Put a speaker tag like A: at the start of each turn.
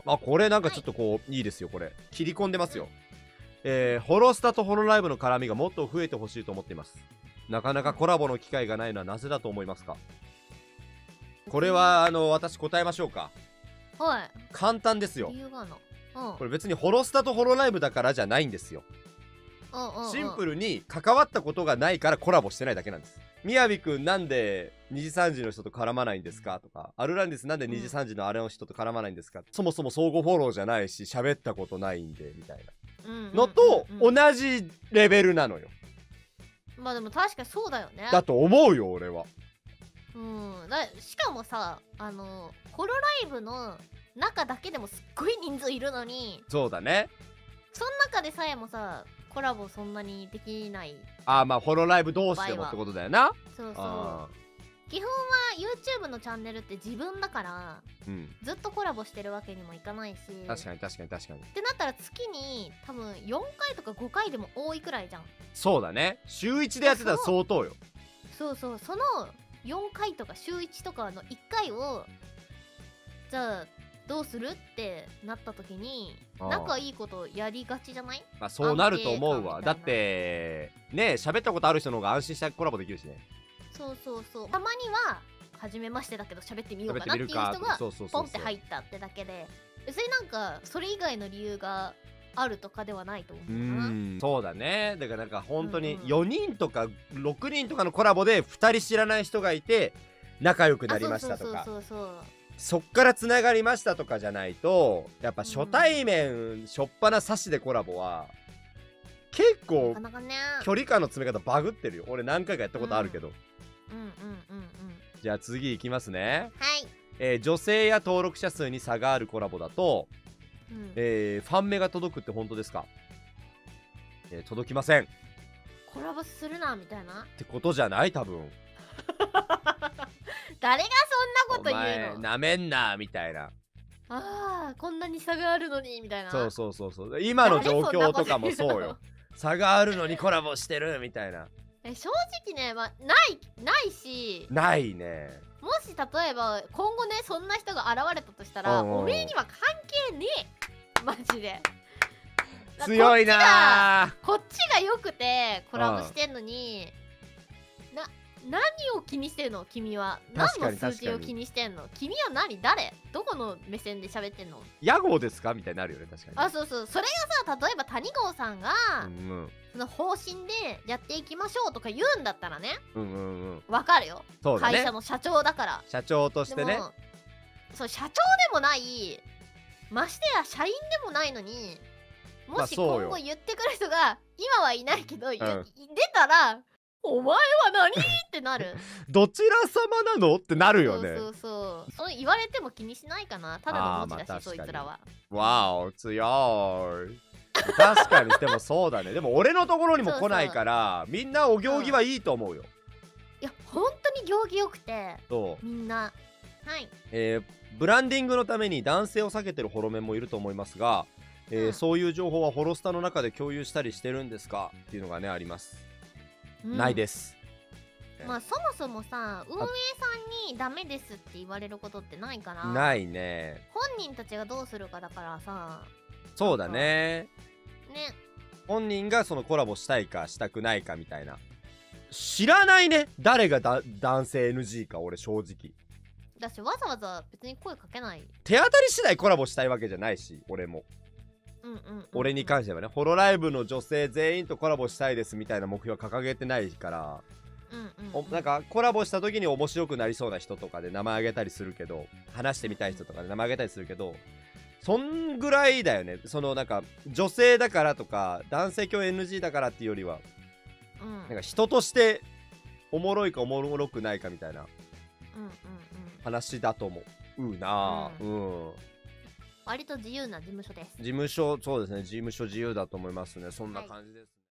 A: あ、これなんかちょっとこう、いいですよ、これ。切り込んでますよ。ホロスタとホロライブの絡みがもっと増えてほしいと思っています。なかなかコラボの機会がないのはなぜだと思いますか？これは、私答えましょうか。
B: はい。
A: 簡単ですよ。
B: 理由があるの。
A: これ別にホロスタとホロライブだからじゃないんですよ。シンプルに関わったことがないからコラボしてないだけなんです。みやびくんなんで2時3時の人と絡まないんですかとか、アルランディスなんで2時3時のあれの人と絡まないんですか、そもそも相互フォローじゃないし喋ったことないんでみたいなのと同じレベルなのよ。
B: まあでも確かにそうだよね。
A: だと思うよ俺は。
B: しかもさ、ホロライブの中だけでもすっごい人数いるのに、
A: そうだね。
B: その中でさえもさコラボそんなにできない。
A: まあホロライブ同士でもってことだよな。
B: そうそう。基本は YouTube のチャンネルって自分だから、ずっとコラボしてるわけにもいかないし。
A: 確かに確かに確かに。
B: ってなったら月に多分4回とか5回でも多いくらいじゃん。
A: そうだね。週1でやってたら相当よ。
B: そうそう。その4回とか週1とかの1回をじゃあどうするってなった時に仲いいことやりがちじゃない？
A: まあそうなると思うわ。だってね、喋ったことある人の方が安心してコラボできるしね。
B: そうそうそう。たまには初めましてだけど喋ってみようかなっていう人がポンって入ったってだけで、別になんかそれ以外の理由があるとかではないと思うかな。
A: そうだね。だからなんか本当に4人とか6人とかのコラボで2人知らない人がいて仲良くなりましたとか、そっからつながりましたとかじゃないと、やっぱ初対面しょっぱな差しでコラボは結構距離感の詰め方バグってるよ。俺何回かやったことあるけど。じゃあ次いきますね。
B: はい。
A: 女性や登録者数に差があるコラボだと、ファン目が届くって本当ですか？届きません。
B: コラボするなみたいな
A: ってことじゃない？多分
B: 誰がそんなこと言うの？
A: なめんなみたいな。
B: こんなに差があるのにみたいな。
A: そう今の状況とかもそうよ。差があるのにコラボしてるみたいな。
B: 正直ね、ないし。
A: ないね。
B: もし例えば今後ねそんな人が現れたとしたら、おめえには関係ねえマジで。
A: 強いな。
B: こっちがよくてコラボしてんのに、何を気にしてんの君は？何の数字を気にしてんの君は？誰？どこの目線で喋ってんの？
A: 屋号ですかみたいになるよね。確かに。
B: そうそう。それがさ、例えば谷郷さんがその方針でやっていきましょうとか言うんだったらね、わかるよ。会社の社長だから。
A: 社長としてね。
B: そう、社長でもない、ましてや社員でもないのに、もし今後言ってくる人が今はいないけど出たら、お前は何ってなる。
A: どちら様なのってなるよね。
B: そう言われても気にしないかな。ただの文字だし、そいつらは。
A: わお、強い。確かに。でもそうだね。でも俺のところにも来ないからみんなお行儀はいいと思うよ。
B: いや本当に行儀よくて、みんな。はい。
A: ブランディングのために男性を避けてるホロメンもいると思いますが、そういう情報はホロスタの中で共有したりしてるんですかっていうのがねあります。ないです。
B: まあそもそもさ、運営さんにダメですって言われることってないから。
A: ないね。
B: 本人たちがどうするかだからさ。
A: そうだね。本人がそのコラボしたいかしたくないかみたいな。知らないね、誰が男性 NG か。俺正直
B: だし、わざわざ別に声かけない。
A: 手当たり次第コラボしたいわけじゃないし、俺も。俺に関してはね、ホロライブの女性全員とコラボしたいですみたいな目標は掲げてないから、なんかコラボした時に面白くなりそうな人とかで名前あげたりするけど、話してみたい人とかで名前あげたりするけど、そんぐらいだよね。そのなんか女性だからとか男性共演 NG だからっていうよりは、なんか人としておもろいかおもろくないかみたいな話だと思うな。
B: 割と自由な事務所です。
A: 事務所、そうですね、事務所自由だと思いますね。そんな感じです。